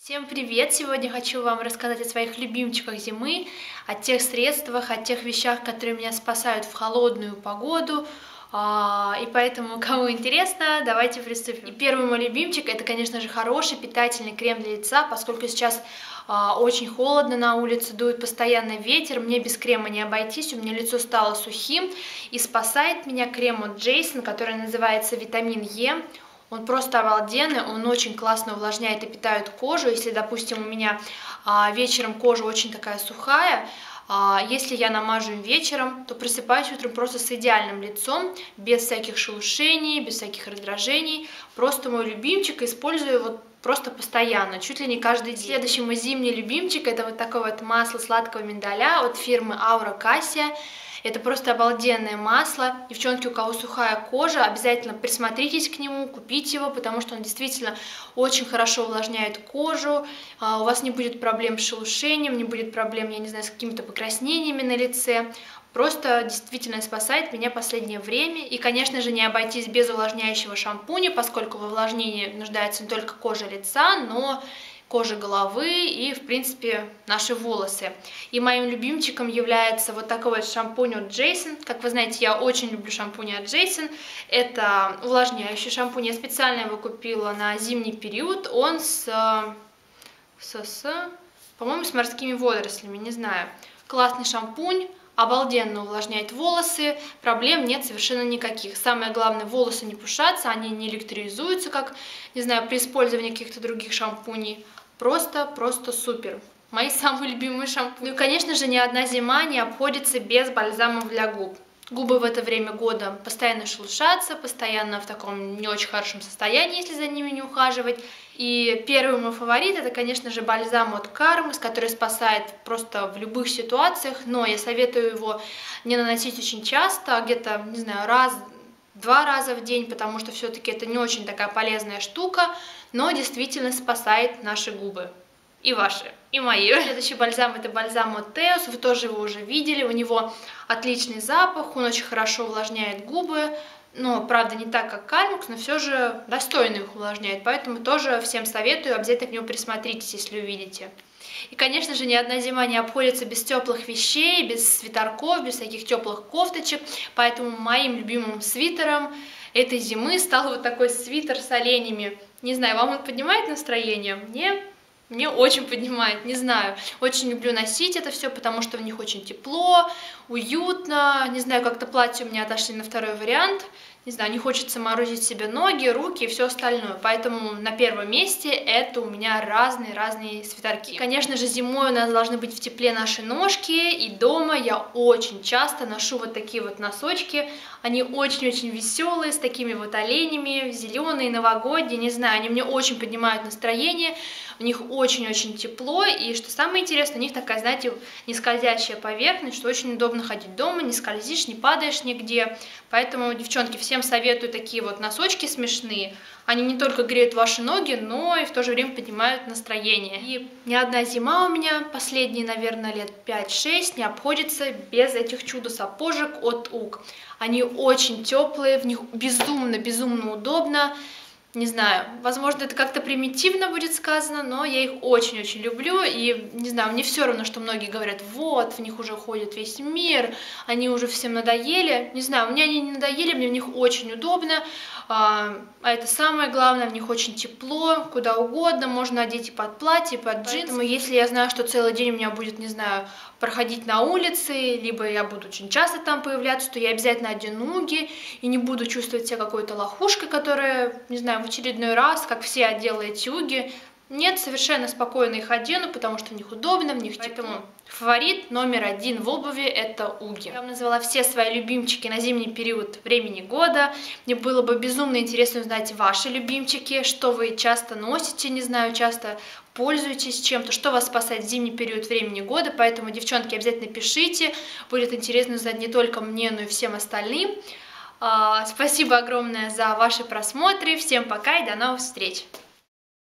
Всем привет! Сегодня хочу вам рассказать о своих любимчиках зимы, о тех средствах, о тех вещах, которые меня спасают в холодную погоду. И поэтому, кому интересно, давайте приступим. И первый мой любимчик — это, конечно же, хороший питательный крем для лица, поскольку сейчас очень холодно на улице, дует постоянно ветер, мне без крема не обойтись, у меня лицо стало сухим, и спасает меня крем от Джейсон, который называется «Витамин Е». Он просто обалденный, он очень классно увлажняет и питает кожу. Если, допустим, у меня вечером кожа очень такая сухая, если я намажу им вечером, то просыпаюсь утром просто с идеальным лицом, без всяких шелушений, без всяких раздражений. Просто мой любимчик, использую его просто постоянно, чуть ли не каждый день. Следующий мой зимний любимчик — это вот такое вот масло сладкого миндаля от фирмы Aura Cassia. Это просто обалденное масло. Девчонки, у кого сухая кожа, обязательно присмотритесь к нему, купите его, потому что он действительно очень хорошо увлажняет кожу. У вас не будет проблем с шелушением, не будет проблем, я не знаю, с какими-то покраснениями на лице. Просто действительно спасает меня в последнее время. И, конечно же, не обойтись без увлажняющего шампуня, поскольку в увлажнении нуждается не только кожа лица, но кожа головы и, в принципе, наши волосы. И моим любимчиком является вот такой вот шампунь от Джейсон. Как вы знаете, я очень люблю шампуни от Джейсон. Это увлажняющий шампунь. Я специально его купила на зимний период. Он по-моему, с морскими водорослями, не знаю. Классный шампунь. Обалденно увлажняет волосы, проблем нет совершенно никаких. Самое главное, волосы не пушатся, они не электризуются, как, не знаю, при использовании каких-то других шампуней. Просто супер. Мои самые любимые шампуни. Ну и, конечно же, ни одна зима не обходится без бальзамов для губ. Губы в это время года постоянно шелушатся, постоянно в таком не очень хорошем состоянии, если за ними не ухаживать. И первый мой фаворит — это, конечно же, бальзам от Кармас, который спасает просто в любых ситуациях, но я советую его не наносить очень часто, где-то, не знаю, два раза в день, потому что все-таки это не очень такая полезная штука, но действительно спасает наши губы. И ваши, и мои. Следующий бальзам — это бальзам от Теос, вы тоже его уже видели, у него отличный запах, он очень хорошо увлажняет губы, но, правда, не так, как Кальмукс, но все же достойно их увлажняет, поэтому тоже всем советую, обязательно к нему присмотритесь, если увидите. И, конечно же, ни одна зима не обходится без теплых вещей, без свитерков, без таких теплых кофточек, поэтому моим любимым свитером этой зимы стал вот такой свитер с оленями. Не знаю, вам он поднимает настроение? Мне очень поднимает, не знаю. Очень люблю носить это все, потому что в них очень тепло, уютно. Не знаю, как-то платья у меня отошли на второй вариант. Не знаю, не хочется морозить себе ноги, руки и все остальное. Поэтому на первом месте это у меня разные свитерки. Конечно же, зимой у нас должны быть в тепле наши ножки. И дома я очень часто ношу вот такие вот носочки. Они очень-очень веселые, с такими вот оленями, зеленые, новогодние. Не знаю, они мне очень поднимают настроение. В них очень-очень тепло. И что самое интересное, у них такая, знаете, не скользящая поверхность, что очень удобно ходить дома, не скользишь, не падаешь нигде. Поэтому, девчонки, всем советую такие вот носочки смешные. Они не только греют ваши ноги, но и в то же время поднимают настроение. И ни одна зима у меня, последние, наверное, лет 5-6, не обходится без этих чудо-сапожек от УК. Они очень теплые, в них безумно удобно. Не знаю, возможно, это как-то примитивно будет сказано, но я их очень-очень люблю, и, не знаю, мне все равно, что многие говорят, вот, в них уже ходит весь мир, они уже всем надоели. Не знаю, мне они не надоели, мне в них очень удобно, а это самое главное, в них очень тепло, куда угодно, можно одеть и под платье, и под джинсы. Поэтому, если я знаю, что целый день у меня будет, не знаю, проходить на улице, либо я буду очень часто там появляться, то я обязательно одену уги и не буду чувствовать себя какой-то лохушкой, которая, не знаю, в очередной раз, как все одела эти уги. Нет, совершенно спокойно их одену, потому что в них удобно, в них поэтому фаворит номер один в обуви — это уги. Я вам назвала все свои любимчики на зимний период времени года. Мне было бы безумно интересно узнать ваши любимчики, что вы часто носите, не знаю, часто пользуетесь чем-то, что вас спасает в зимний период времени года. Поэтому, девчонки, обязательно пишите, будет интересно узнать не только мне, но и всем остальным. Спасибо огромное за ваши просмотры, всем пока и до новых встреч!